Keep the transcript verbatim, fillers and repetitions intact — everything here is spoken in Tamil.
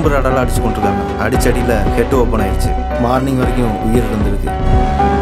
இரும்பு ராடால் அடிச்சு கொண்டிருக்காங்க. அடிச்சடியில் ஹெட் ஓப்பன் ஆயிடுச்சு. மார்னிங் வரைக்கும் உயிர் இருந்திருக்கு.